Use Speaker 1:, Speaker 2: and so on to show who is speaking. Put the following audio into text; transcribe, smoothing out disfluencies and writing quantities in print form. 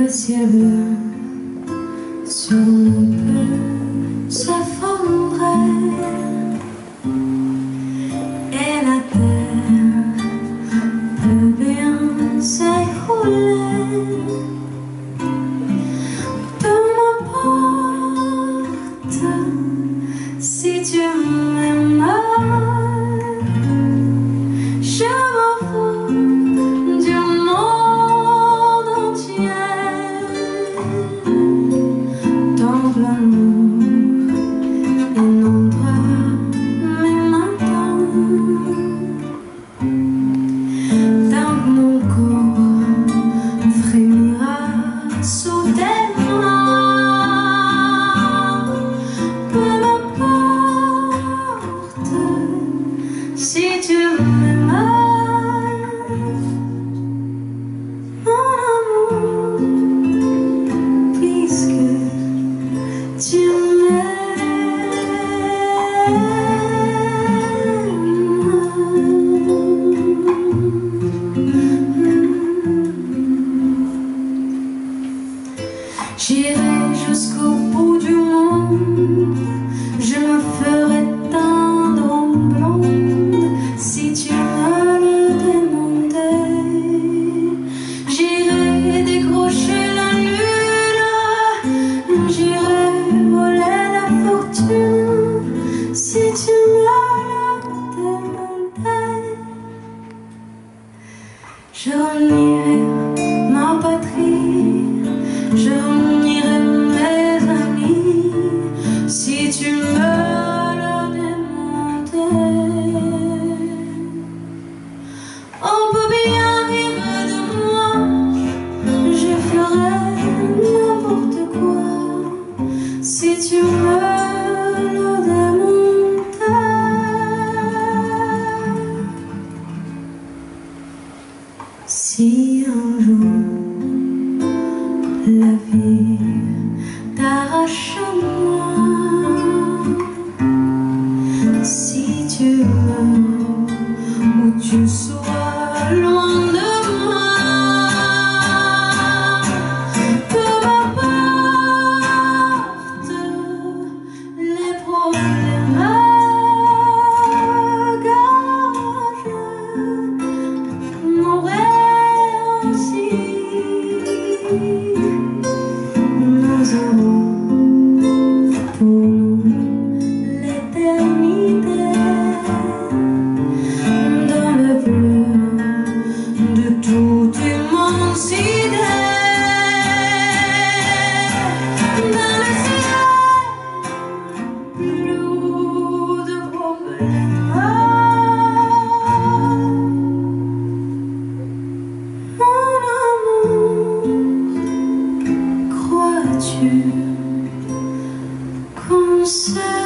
Speaker 1: le ciel bleu sur nous peut s'effondrer et la terre peut bien s'écrouler. Peu m'importe si tu m'aimes, je m'en fous du monde entier. Tant l'amour inondera mes matins, tant que mon corps frémira sous tes mains. Peu m'importe si tu m'aimes, mon amour, puisque tu j'irai jusqu'au bout du monde, je me ferai teindre en blonde si tu me le demandais. J'irai décrocher la lune, j'irai voler la fortune si tu me le demandais. Je renierai ma patrie, je renierai mes amis si tu me le demandais. On peut bien rire de moi, je ferai n'importe quoi si tu me le demandais. Si un jour la vie t'arrache à moi, si tu meurs ou tu sois loin de moi, peu m'importe les problèmes, car je mourrai aussi. Nous aurons pour nous l'éternité dans le bleu de toute immensité, dans le ciel lourd de problèmes. Mon amour, crois-tu qu'on sait